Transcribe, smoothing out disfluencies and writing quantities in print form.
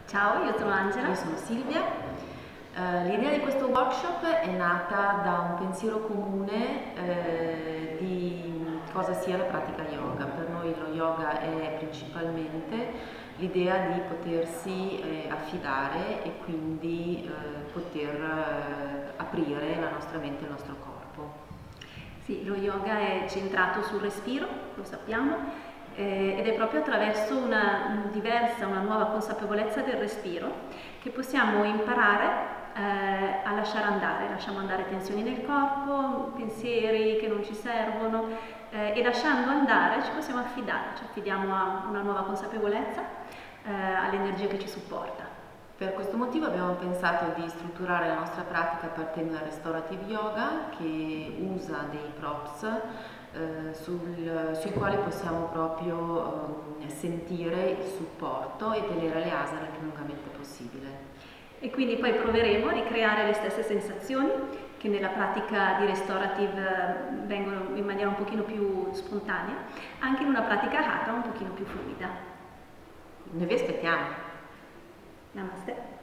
Ciao, io sono Angela. Io sono Silvia. L'idea di questo workshop è nata da un pensiero comune di cosa sia la pratica yoga. Per noi lo yoga è principalmente l'idea di potersi affidare e quindi poter aprire la nostra mente e il nostro corpo. Sì, lo yoga è centrato sul respiro, lo sappiamo, ed è proprio attraverso una nuova consapevolezza del respiro che possiamo imparare a lasciamo andare tensioni nel corpo, pensieri che non ci servono e lasciando andare ci possiamo affidare, ci affidiamo a una nuova consapevolezza, all'energia che ci supporta. Per questo motivo abbiamo pensato di strutturare la nostra pratica partendo dal Restorative Yoga, che usa dei props sui quali possiamo proprio sentire il supporto e tenere le asane il più lungamente possibile. E quindi poi proveremo a ricreare le stesse sensazioni che nella pratica di Restorative vengono in maniera un pochino più spontanea, anche in una pratica Hatha un pochino più fluida. Noi vi aspettiamo! Namaste.